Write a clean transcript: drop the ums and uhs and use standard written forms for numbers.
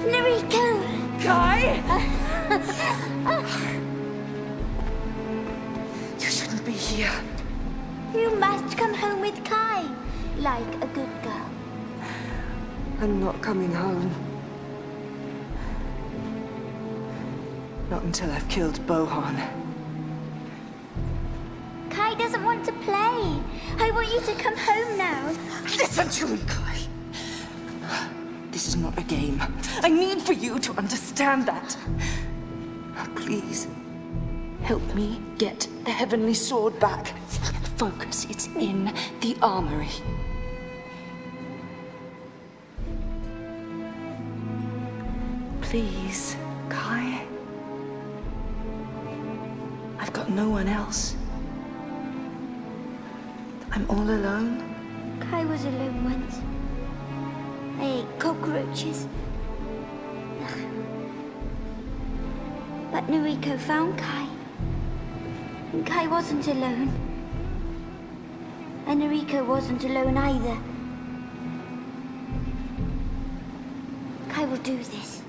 Nariko! Kai! You shouldn't be here. You must come home with Kai, like a good girl. I'm not coming home. Not until I've killed Bohan. Kai doesn't want to play. I want you to come home now. Listen to me, Kai. This is not a game. I need for you to understand that. Please, help me get the Heavenly Sword back. Focus, it's in the armory. Please, Kai. I've got no one else. I'm all alone. Kai was alone once. I ate cockroaches. But Nariko found Kai. And Kai wasn't alone. And Nariko wasn't alone either. Kai will do this.